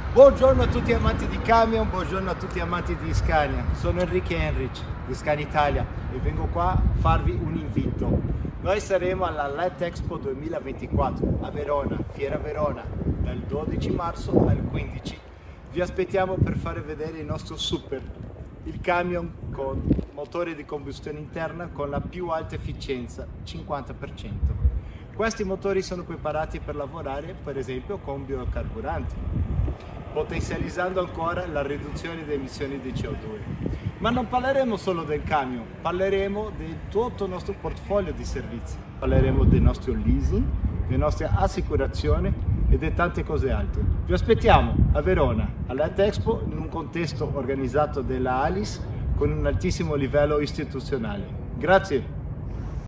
Buongiorno a tutti amanti di camion, buongiorno a tutti amanti di Scania. Sono Enrique Henrich di Scania Italia e vengo qua a farvi un invito. Noi saremo alla LED Expo 2024 a Verona, Fiera Verona, dal 12 marzo al 15. Vi aspettiamo per fare vedere il nostro super, il camion con motore di combustione interna con la più alta efficienza, 50%. Questi motori sono preparati per lavorare per esempio con biocarburanti, potenzializzando ancora la riduzione delle emissioni di CO2. Ma non parleremo solo del camion, parleremo di tutto il nostro portfolio di servizi. Parleremo del nostro leasing, delle nostre assicurazioni e di tante cose altre. Vi aspettiamo a Verona, all'Et Expo, in un contesto organizzato dalla Alice con un altissimo livello istituzionale. Grazie!